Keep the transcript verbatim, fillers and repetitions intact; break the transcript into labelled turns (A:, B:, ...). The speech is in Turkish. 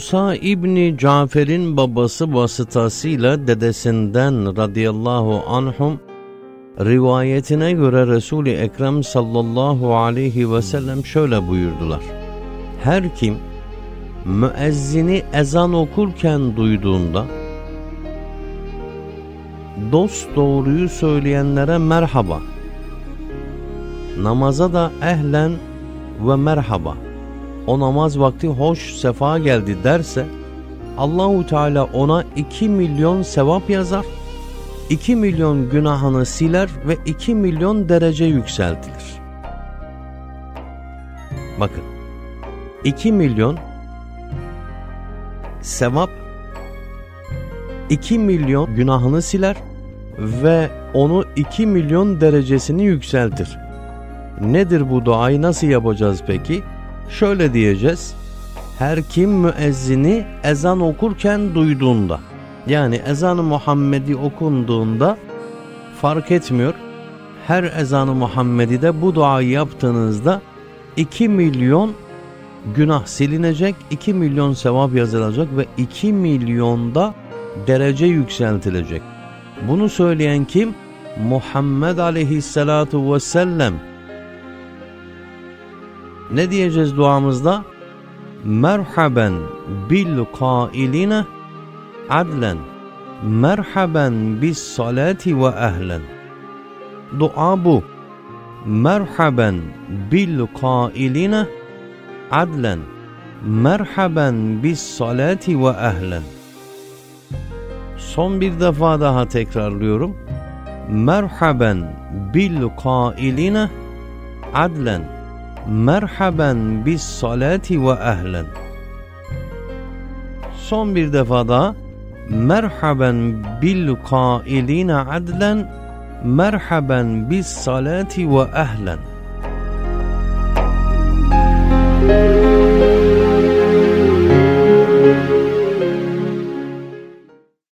A: Musa İbni Cafer'in babası vasıtasıyla dedesinden radıyallahu anhum rivayetine göre Resul-i Ekrem sallallahu aleyhi ve sellem şöyle buyurdular: her kim müezzini ezan okurken duyduğunda dost doğruyu söyleyenlere merhaba, namaza da ehlen ve merhaba, o namaz vakti hoş sefa geldi derse, Allahu Teala ona iki milyon sevap yazar, iki milyon günahını siler ve iki milyon derece yükseltilir. Bakın, iki milyon sevap, iki milyon günahını siler ve onu iki milyon derecesini yükseltir. Nedir bu duayı, nasıl yapacağız peki? Şöyle diyeceğiz: her kim müezzini ezan okurken duyduğunda, yani ezan-ı Muhammedi okunduğunda fark etmiyor, her ezan-ı Muhammedi'de bu duayı yaptığınızda iki milyon günah silinecek, iki milyon sevap yazılacak ve iki milyonda derece yükseltilecek. Bunu söyleyen kim? Muhammed aleyhissalatu vesselam. Ne diyeceğiz duamızda? Merhaben bil kailine adlen, merhaben bis salati ve ehlen. Dua bu. Merhaben bil kailine adlen, merhaben bis salati ve ehlen. Son bir defa daha tekrarlıyorum. Merhaben bil kailine adlen, merhaben bis salati ve ehlen. Son bir defa daha. Merhaben bil kailine adlen, merhaben bis salati ve ehlen.